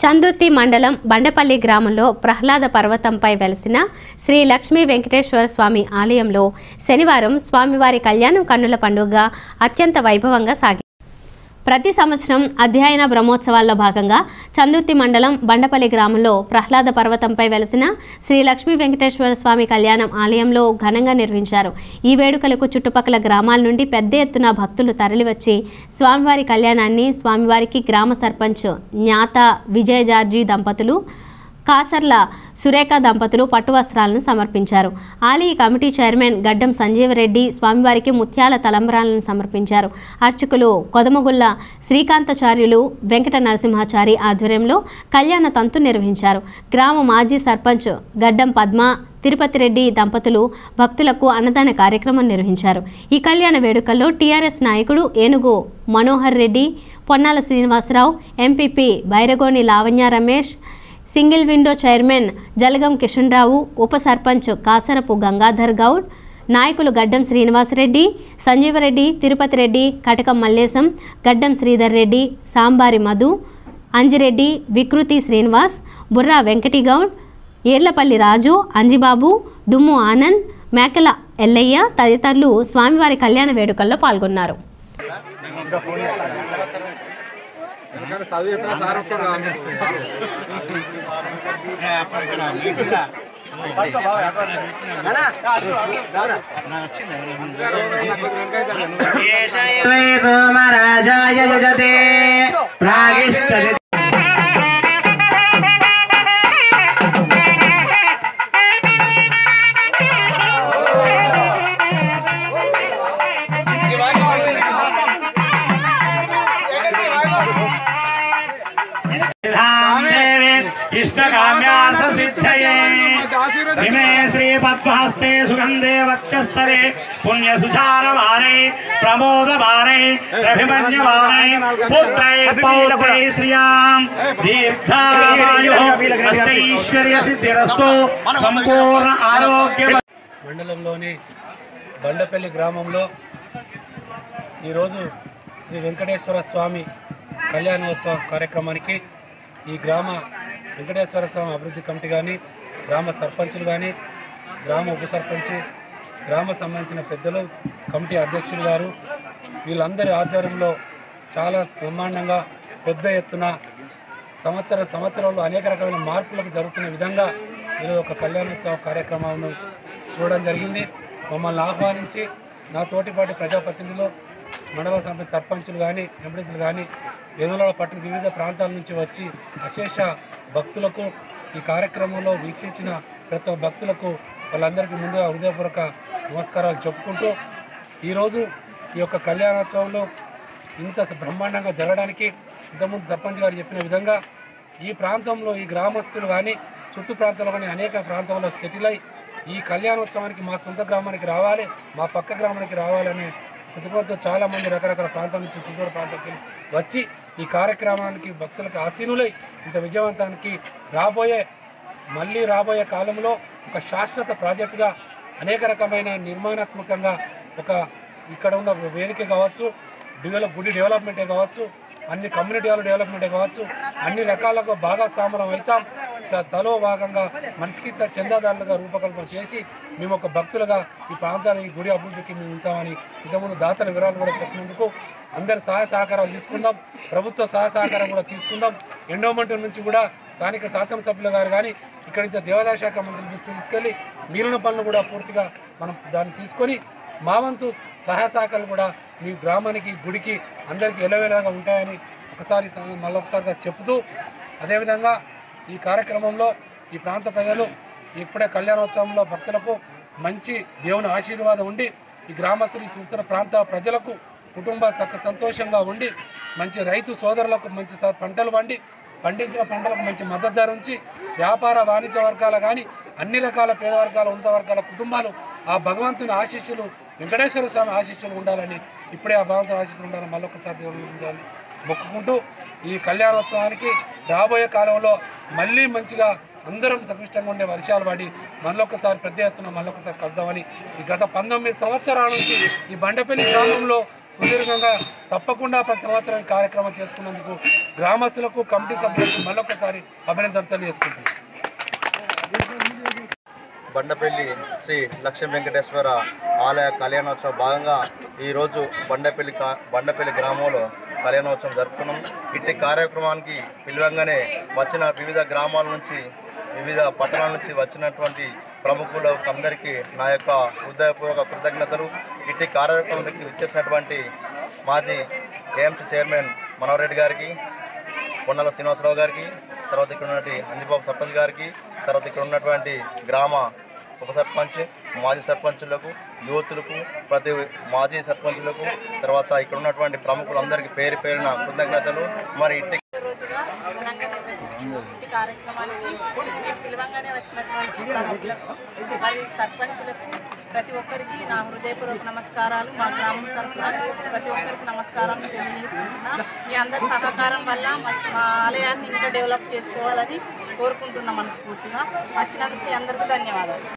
చందుర్తి మండలం బండపల్లి గ్రామంలో ప్రహ్లాద పర్వతంపై వెలసిన శ్రీ లక్ష్మీ వెంకటేశ్వర స్వామి ఆలయంలో శనివారం స్వామివారి కళ్యాణం కన్నుల పండుగగా అత్యంత వైభవంగా సాగింది. ప్రతి సంవత్సరం అధ్యయన బ్రహ్మోత్సవాల్లో భాగంగా చందుర్తి మండలం బండపల్లి గ్రామంలో ప్రహ్లాద పర్వతంపై వెలసిన శ్రీ లక్ష్మీ వెంకటేశ్వర స్వామి కళ్యాణం ఆలయంలో ఘనంగా నిర్వహించారు. ఈ వేడుకలకు చుట్టుపక్కల గ్రామాల నుండి పెద్ద ఎత్తున భక్తులు తరలివచ్చి స్వామివారి కళ్యాణాన్ని స్వామివారికి గ్రామ సర్పంచ్ జ్ఞాత విజయజార్జీ దంపతులు, కాసర్ల సురేఖ దంపతులు పట్టు వస్త్రాలను సమర్పించారు. ఆలయ కమిటీ చైర్మన్ గడ్డం సంజీవరెడ్డి స్వామివారికి ముత్యాల తలంబ్రాలను సమర్పించారు. అర్చకులు కొదమగుల్ల శ్రీకాంతాచార్యులు, వెంకట నరసింహాచారి ఆధ్వర్యంలో కళ్యాణ తంతు నిర్వహించారు. గ్రామ మాజీ సర్పంచ్ గడ్డం పద్మ, తిరుపతి రెడ్డి దంపతులు భక్తులకు అన్నదాన కార్యక్రమం నిర్వహించారు. ఈ కళ్యాణ వేడుకల్లో టీఆర్ఎస్ నాయకుడు Enugu Manohar Reddy, Ponnala Srinivasarao, MPP Bairagoni Lavanya Ramesh, single window chairman Jalagam Kishan Rao, ఉప సర్పంచ్ కాసరపు గంగాధర్ గౌడ్, నాయకులు గడ్డం శ్రీనివాసరెడ్డి, సంజీవరెడ్డి, తిరుపతి రెడ్డి, కటకం మల్లేశం, గడ్డం శ్రీధర్ రెడ్డి, సాంబారి మధు, అంజిరెడ్డి, వికృతి శ్రీనివాస్, బుర్రా వెంకటిగౌడ్, ఏర్లపల్లి రాజు, అంజిబాబు, దుమ్ము ఆనంద్, మేకల ఎల్లయ్య తదితరులు స్వామివారి కళ్యాణ వేడుకల్లో పాల్గొన్నారు. इमे श्री पद्महस्ते सुगंधे वक्षस्थले पुण्य सुचार वारे प्रमोद वारे रभिमन्य वारे पुत्रै पौत्रै श्रियां दीर्घायु अष्टैश्वर्य सिद्धिरस्तु संपूर्ण आरोग्य. మండలంలోని బండపల్లి గ్రామంలో ఈరోజు శ్రీ వెంకటేశ్వర స్వామి కళ్యాణోత్సవ కార్యక్రమానికి ఈ గ్రామ వెంకటేశ్వర స్వామి అభివృద్ధి కమిటీ కానీ, గ్రామ సర్పంచులు కానీ, గ్రామ ఉప సర్పంచ్, గ్రామ సంబంధించిన పెద్దలు, కమిటీ అధ్యక్షులు గారు వీళ్ళందరి ఆధ్వర్యంలో చాలా బ్రహ్మాండంగా పెద్ద ఎత్తున సంవత్సరంలో అనేక రకమైన మార్పులకు జరుగుతున్న విధంగా ఈరోజు ఒక కళ్యాణోత్సవ కార్యక్రమాన్ని చూడడం జరిగింది. మమ్మల్ని ఆహ్వానించి నా తోటిపాటి ప్రజాప్రతినిధులు, మండల సభ్య సర్పంచులు కానీ, ఎంపీటీసీలు కానీ, ఎదురుల పట్టిన వివిధ ప్రాంతాల నుంచి వచ్చి అశేష భక్తులకు ఈ కార్యక్రమంలో వీక్షించిన ప్రతి భక్తులకు వాళ్ళందరికీ ముందుగా హృదయపూర్వక నమస్కారాలు చెప్పుకుంటూ ఈరోజు ఈ యొక్క కళ్యాణోత్సవంలో ఇంత బ్రహ్మాండంగా జరగడానికి ఇంతకుముందు సర్పంచ్ గారు చెప్పిన విధంగా ఈ ప్రాంతంలో ఈ గ్రామస్తులు కానీ, చుట్టూ ప్రాంతాల్లో కానీ అనేక ప్రాంతాల్లో సెటిల్ అయి ఈ కళ్యాణోత్సవానికి మా సొంత గ్రామానికి రావాలి, మా పక్క గ్రామానికి రావాలనే ప్రతిపత్తితో చాలామంది రకరకాల ప్రాంతాల నుంచి సుదూర ప్రాంతానికి వచ్చి ఈ కార్యక్రమానికి భక్తులకు ఆసీనులై ఇంత విజయవంతానికి మళ్ళీ రాబోయే కాలంలో ఒక శాశ్వత ప్రాజెక్టుగా అనేక రకమైన నిర్మాణాత్మకంగా ఇక్కడ ఉన్న వేదిక కావచ్చు, గుడి డెవలప్మెంటే కావచ్చు, అన్ని కమ్యూనిటీ హాల్ డెవలప్మెంటే కావచ్చు, అన్ని రకాలుగా భాగస్వాములం అవుతాం. తలో భాగంగా మనిషికి చందాదారులుగా రూపకల్పన చేసి మేము ఒక భక్తులుగా ఈ ప్రాంతానికి గుడి అభివృద్ధికి మేము ఉంటామని ఇంతకుముందు దాతల వివరాలు కూడా చెప్పినందుకు అందరి సహాయ సహకారాలు తీసుకుందాం. ప్రభుత్వ సహాయ సహకారం కూడా తీసుకుందాం. ఎండోమెంట్ నుంచి కూడా స్థానిక శాసనసభ్యులు గారు కానీ ఇక్కడి నుంచి దేవాదాయ శాఖ మంత్రి దృష్టి తీసుకెళ్ళి మిగిలిన పనులు కూడా పూర్తిగా మనం దాన్ని తీసుకొని మా వంతు సహాయ సహకారాలు కూడా మీ గ్రామానికి, గుడికి అందరికీ ఎలవేలాగా ఉంటాయని మళ్ళొకసారిగా చెప్తూ, అదేవిధంగా ఈ కార్యక్రమంలో ఈ ప్రాంత ప్రజలు ఇప్పుడే కళ్యాణోత్సవంలో భక్తులకు మంచి దేవుని ఆశీర్వాదం ఉండి ఈ గ్రామస్తులు సుస్థిర ప్రాంత ప్రజలకు కుటుంబ సంతోషంగా ఉండి మంచి రైతు సోదరులకు మంచి పంటలు పండించిన పంటలకు మంచి మద్దతు ధర ఉంచి వ్యాపార వాణిజ్య వర్గాల కానీ అన్ని రకాల పేద వర్గాల, ఉన్నత వర్గాల కుటుంబాలు ఆ భగవంతుని ఆశీస్సులు, వెంకటేశ్వర స్వామి ఆశీస్సులు ఉండాలని, ఇప్పుడే ఆ భగవంతుని ఆశీస్సులు ఉండాలని మళ్ళొకసారి దేవుని మొక్కుకుంటూ ఈ కళ్యాణోత్సవానికి రాబోయే కాలంలో మళ్ళీ మంచిగా అందరం సమిష్టంగా ఉండే వర్షాలు పడి మళ్ళొకసారి పెద్ద ఎత్తున మళ్ళొకసారి కలుద్దామని ఈ గత 19 సంవత్సరాల నుంచి ఈ బండపల్లి గ్రామంలో సుదీర్ఘంగా తప్పకుండా ప్రతి సంవత్సరం ఈ కార్యక్రమం చేసుకున్నందుకు గ్రామస్తులకు కమిటీ సభ్యులకు మళ్ళొకసారి అభినందనలు తెలియజేసుకుంటున్నాను. బండపల్లి శ్రీ లక్ష్మీ వెంకటేశ్వర ఆలయ కళ్యాణోత్సవం భాగంగా ఈరోజు బండపల్లి గ్రామంలో కళ్యాణోత్సవం జరుపుకున్నాం. ఇట్టి కార్యక్రమానికి పిలవంగానే వచ్చిన వివిధ గ్రామాల నుంచి వివిధ పట్టణాల నుంచి వచ్చినటువంటి ప్రముఖులకు అందరికీ నా యొక్క హృదయపూర్వక కృతజ్ఞతలు. ఇట్టి కార్యక్రమానికి వచ్చేసినటువంటి మాజీ ఏఎంసీ చైర్మన్ మనోహర్ రెడ్డి గారికి, కొండల శ్రీనివాసరావు గారికి, తర్వాత ఇక్కడ ఉన్నటువంటి అంజిబాబు సర్పంచ్ గారికి, తర్వాత ఇక్కడ ఉన్నటువంటి గ్రామ ఉప సర్పంచ్, మాజీ సర్పంచులకు, యువతులకు, ప్రతి మాజీ సర్పంచులకు, తర్వాత ఇక్కడ ఉన్నటువంటి ప్రముఖులందరికీ పేరు పేరున కృతజ్ఞతలు. మరి ఇంటి కార్యక్రమానికి పిలవంగానే వచ్చినటువంటి ప్రముఖులకు మరి సర్పంచులకు ప్రతి ఒక్కరికి నా హృదయపూర్వక నమస్కారాలు. మా గ్రామం తరఫున ప్రతి ఒక్కరికి నమస్కారం తెలియజేసుకుంటున్నా. మీ అందరి సహకారం వల్ల మా ఆలయాన్ని ఇంకా డెవలప్ చేసుకోవాలని కోరుకుంటున్నా మనస్ఫూర్తిగా. వచ్చినందుకు మీ అందరికీ ధన్యవాదాలు.